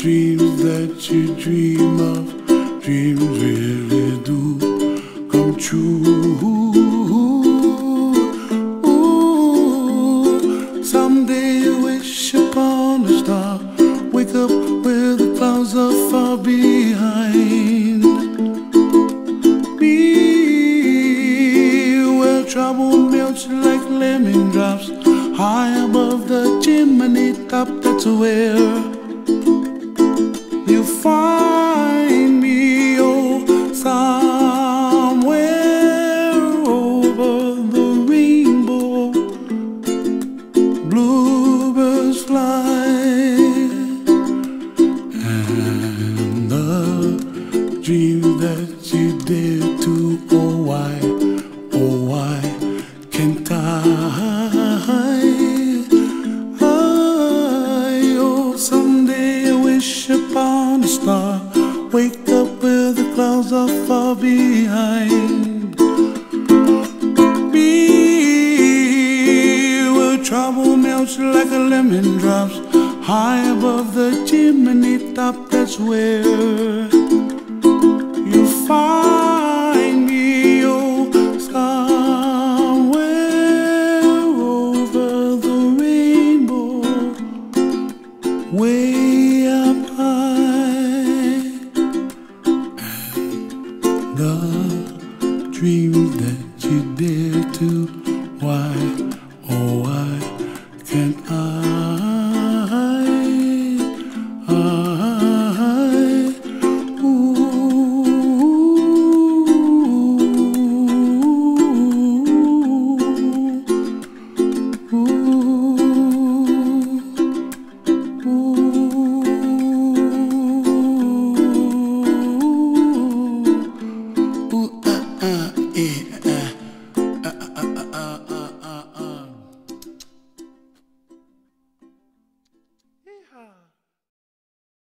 dreams that you dream of, dreams really do come true. Someday you wish upon a star, wake up where the clouds are far behind. Be where trouble melts like lemon drops, high above the chimney top. That's where you find me, oh, somewhere over the rainbow. Bluebirds fly, and the dreams that you dare to, oh why can't I? Oh, someday I wish upon a star, wake up where the clouds are far behind. Be where trouble melts like a lemon drops, high above the chimney top. That's where you find me, oh, somewhere over the rainbow, way